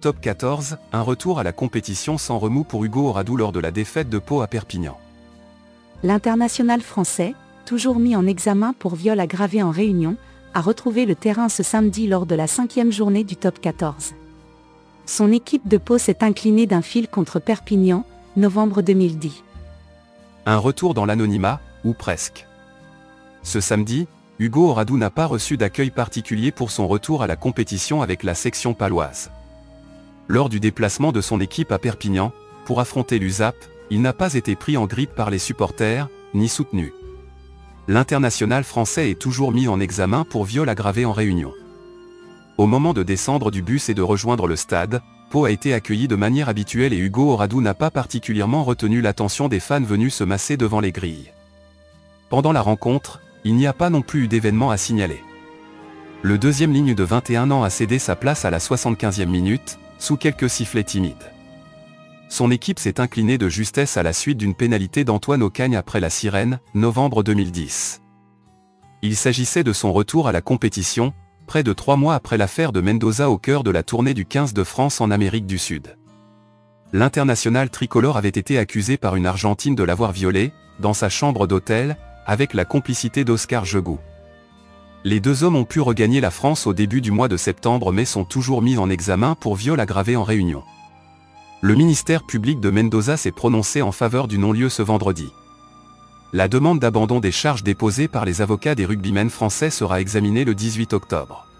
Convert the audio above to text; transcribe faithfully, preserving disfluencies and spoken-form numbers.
Top quatorze, un retour à la compétition sans remous pour Hugo Auradou lors de la défaite de Pau à Perpignan. L'international français, toujours mis en examen pour viol aggravé en Réunion, a retrouvé le terrain ce samedi lors de la cinquième journée du Top quatorze. Son équipe de Pau s'est inclinée d'un fil contre Perpignan, novembre deux mille dix. Un retour dans l'anonymat, ou presque. Ce samedi, Hugo Auradou n'a pas reçu d'accueil particulier pour son retour à la compétition avec la section paloise. Lors du déplacement de son équipe à Perpignan, pour affronter l'U S A P, il n'a pas été pris en grippe par les supporters, ni soutenu. L'international français est toujours mis en examen pour viol aggravé en Réunion. Au moment de descendre du bus et de rejoindre le stade, Pau a été accueilli de manière habituelle et Hugo Auradou n'a pas particulièrement retenu l'attention des fans venus se masser devant les grilles. Pendant la rencontre, il n'y a pas non plus eu d'événement à signaler. Le deuxième ligne de vingt et un ans a cédé sa place à la soixante-quinzième minute, sous quelques sifflets timides. Son équipe s'est inclinée de justesse à la suite d'une pénalité d'Antoine Ocagne après la sirène, novembre deux mille dix. Il s'agissait de son retour à la compétition, près de trois mois après l'affaire de Mendoza au cœur de la tournée du quinze de France en Amérique du Sud. L'international tricolore avait été accusé par une Argentine de l'avoir violé, dans sa chambre d'hôtel, avec la complicité d'Oscar Jegou. Les deux hommes ont pu regagner la France au début du mois de septembre mais sont toujours mis en examen pour viol aggravé en Réunion. Le ministère public de Mendoza s'est prononcé en faveur du non-lieu ce vendredi. La demande d'abandon des charges déposées par les avocats des rugbymen français sera examinée le dix-huit octobre.